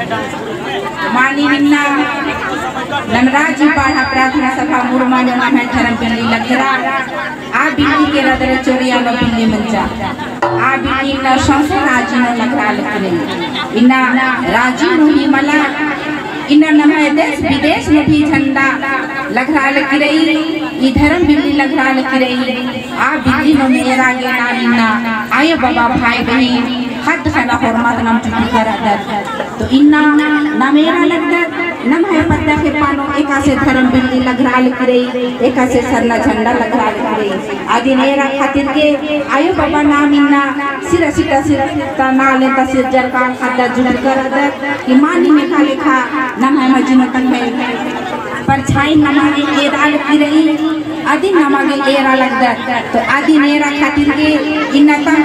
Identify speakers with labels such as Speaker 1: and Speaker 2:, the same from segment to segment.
Speaker 1: मानी निन्ना नमराजी पाढ़ा प्रार्थना सभा मुरमा जो नाम है धर्म पिल्ली लगरा आ बिल्ली के रदर चोरिया नो पिल्ली मंचा आ बिल्ली ना संसा राजी नो लगरा लगरे इन्ना राजी नो ही मला इन्ना नाम है देश विदेश में भी झंडा लगरा लगरे ई धर्म बिल्ली लगरा लगरे आ बिल्ली नो मेरा गे नाम इन्ना आयो बाबा भाई बहन हद खाना हरमत नाम चुकी कर तो इन्ना ना मेरा लगता नम है पत्ता के पानो एका से धर्म बिल्ली लगरा लिखरे एका से सरना झंडा लगरा लिखरे आदि नेरा खातिर के आयो बाबा नाम इन्ना सिर सिटा सिर तना ले तसिर जरकान खद्दा जुड़ कर अदर ईमानी में खा लिखा नम है मजिनो तक है परछाई नमागे एरा लिखरे आदि नमागे एरा लगदा तो आदि नेरा खातिर के इन्ना तम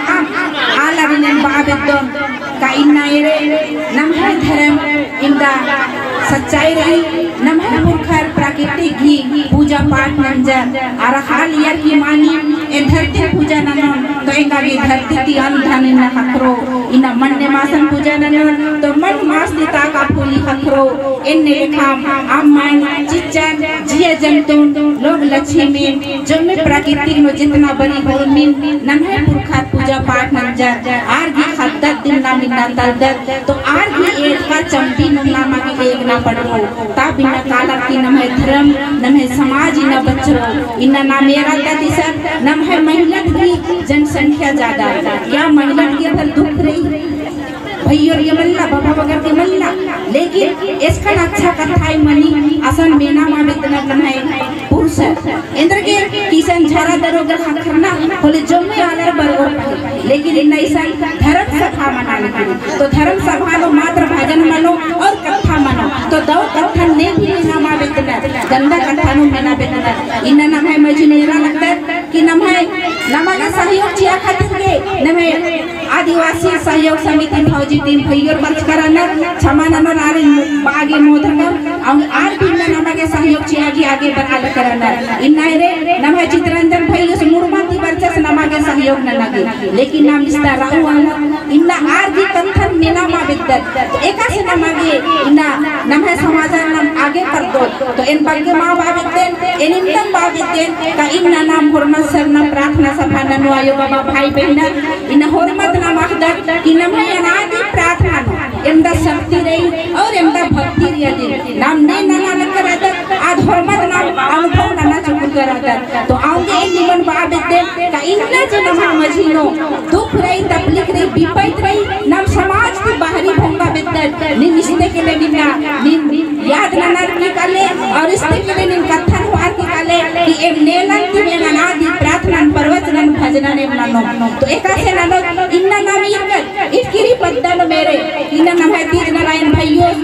Speaker 1: आला रिने बाबेदो का इन्ना एरे नम है धर्म इंदा सच्चाई रही नम है मुखर प्राकृतिक घी पूजा पाठ नंजर और हाल यार की मानी ए धरती पूजा ननन तो एका भी धरती ती अंधन न हकरो इना मन ने मासन पूजा ननन तो मन मास दिता का फूली हकरो इन्ने लिखा अम्मन चिचन जिए जंतुन लोग लक्ष्मी में जो में प्राकृतिक नो जितना बड़ी भूमि नम है पुरखा पूजा पाठ नंजर आर भी खद्दत दिन नाम इना दर्द तो आर भी एक का चंपी नामा की एक ना पढ़ो ता बिना काला की नम है धर्म नम है समाज इना बच्चो इना ना मेरा दादी सर नम है महिला की जनसंख्या ज्यादा क्या महिला की अंदर दुख रही भैया ये मल्ला बाबा बगर के मल्ला लेकिन इसका अच्छा कथाई मनी असन बेना मा बितना है पुरुष इंद्र के किसन झरा दरोगर खरना बोले जो में आलर बरोबर लेकिन इन ऐसा धर्म सभा मना लेकिन तो धर्म सभा लो मात्र भजन मनो और कथा मनो तो दो कथा ने भी नाम बितना गंदा कथा नो मेना बितना इन नाम है मजनेरा लगता कि नाम है नमागा सहयोग चिया खातिर के नमे आदिवासी सहयोग समिति फौजी टीम भैया बच कराना क्षमाना नारे बागे मोदक और आर भी नमागे सहयोग चिया आगे बढ़ा कराना इन नारे नमे चित्रंजन भैया से मुरमाती वर्चस नमागे सहयोग न लगे लेकिन नाम इस्ता राहु इन्ना आर भी कंथन मेना मा बिद्दत एका से नमागे इन्ना नमे समाजन नाम आगे कर दो तो इन बगे मां बाबिद्देन इन इंदम बाबिद्देन का इन्ना नाम हुरमत सरना प्रार्थना सभा ननु आयो बाबा भाई बहन इन हुरमत नाम अखदर कि नमे अनादि प्रार्थना एमदा शक्ति रही और एमदा भक्ति रही नाम ने नना कर अदर आज हुरमत नाम अनुभव नना चुक कर अदर तो आऊंगे इन निमन बाबिद्देन का इन्ना जो नमा मजीनो दुख रही तकलीफ रही विपैत रही नाम समाज की बाहरी भंगा बिद्दत निमिष्टे के लिए बिना याद नना निकाले और इसके के लिए निन कथन हुआर निकाले कि एम नेलन की बेनानादि प्रार्थना प्रवचन भजन ने बनानो तो एका से ननो इन्ना नाम इनकर इटकिरी पद्दन मेरे इन्ना नाम है तीज नारायण भैयो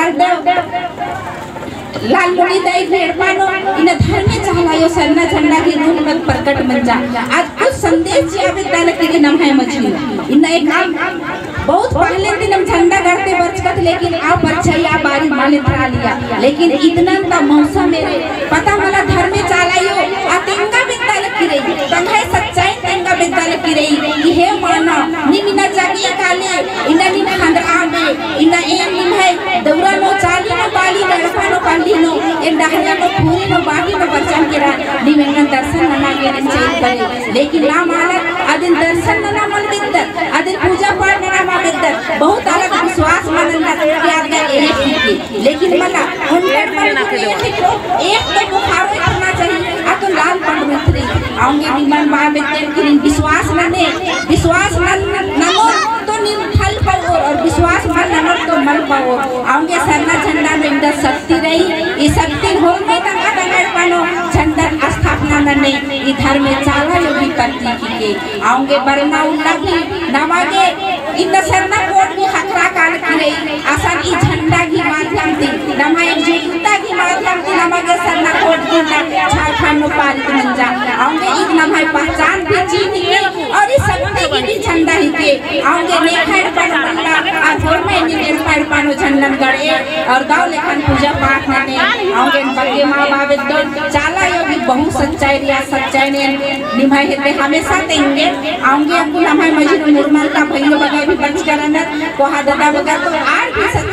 Speaker 1: लाल मुनि दाई भेड़ पानो इन धर्म चाहलायो सरना झंडा की रूप में प्रकट मंजा आज कुछ संदेश जी विद्यालय के नाम है मछली इन एक बहुत पहले दिन हम झंडा गढ़ते बरचकत लेकिन आ परछाई बारी माने थरा लिया लेकिन इतना ता मौसम मेरे पता मला धर्म चालायो आ तेंगा विद्यालय की रही तंगे सच्चाई तेंगा विद्यालय की रही ये माना निमिना जागी काले इना निम खंदरा में इना एम निम है दौरा नो चाली नो बाली गड़पा नो काली नो ए डहया नो पूरी नो बाकी नो बरचन केरा निमेंगन दर्शन नना के निश्चय करे लेकिन ना मालक अदिन दर्शन नना मन बिद्दत अदिन पूजा पाठ नना बहुत अलग विश्वास मनना प्यार का एक लेकिन मला उनकर एक तो बुखार करना चाहिए आ तो लाल पंडुत्री आऊंगे विमान महाविद्यालय की विश्वास नने विश्वास ननो तो निफल पाओ और विश्वास ननो तो मल पाओ आऊंगे सरना झंडा में इंदा शक्ति रही ये शक्ति हो में तक अगर पानो झंडा स्थापना नने इधर में चाला योगी करती की आऊंगे बरना उल्ला भी नमागे इन सरना कोट भी खतरा काल की रही आसान ई झंडा की माध्यम थी नमा एक जुटता की माध्यम थी नमागे सरना कोट की झारखंड पारित मंजा आऊंगे एक नमाय पहचान भी चीन के और इस शक्ति की भी झंडा ही के आऊंगे नेखड़ पर मंडा और घर में निमेल पर पानो झंडन गड़े और गांव लेखन पूजा पाठ ने आऊंगे बगे मां बाबे दो चाला योगी बहुत सच्चाई रिया सच्चाई ने निभाए हेते हमेशा तेंगे आऊंगे आपको नमाय मजीद मुरमल का भैया भी बच कर अंदर कोहा दादा बगा तो आर भी सच्चाई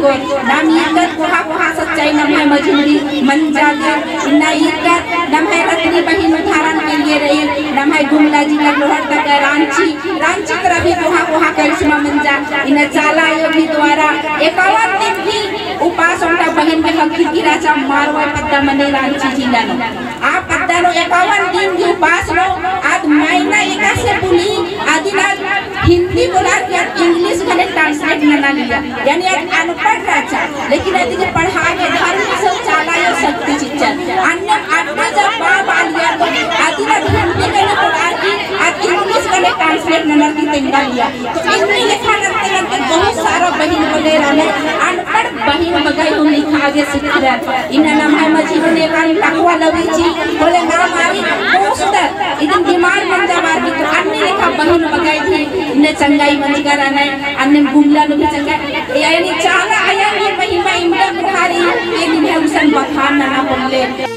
Speaker 1: गो नाम इकत कोहा सच्चाई नम है मजूरी मन जागे इन्ना इकत नम है रत्नी बहिन उदाहरण के लिए रही नम है गुमला जिला लोहर तक रांची तरह भी कोहा करिश्मा मंजा इन्हें चाला योगी द्वारा 51 दिन भी उपास उनका बहन में हक की राजा मारवा पद्दा मने रांची जिला नो आप पद्दा नो 51 दिन की उपास नो आज महीना एका से बोली आदि ना हिंदी बोला या इंग्लिश घने ट्रांसलेट ना लिया यानी आज अनपढ़ राजा लेकिन आदि के पढ़ा के धर्म से चाला यो शक्ति चिच्चर अन्य आत्मा जब बाप आ लिया तो आदि ना हिंदी घने बोला की आज इंग्लिश घने ट्रांसलेट ना की तेंगा लिया तो इनमें लिखा करते बहुत सारा बहन वगैरह ने अनपढ़ बहन बगाई हम लिखा आगे सीख रहा इन्हें नाम है मजीद ने कान टकवा लवीची बोले नाम आरी पोस्टर इधर बीमार बन जावा की तो अन्य लिखा बहन बगाई थी इन्हें चंगाई मंजगा रहना अन्य गुमला लो भी चंगा यानी चाला आया ये महिमा इमदा बुखारी ये दिन है उसन बखान ना बोले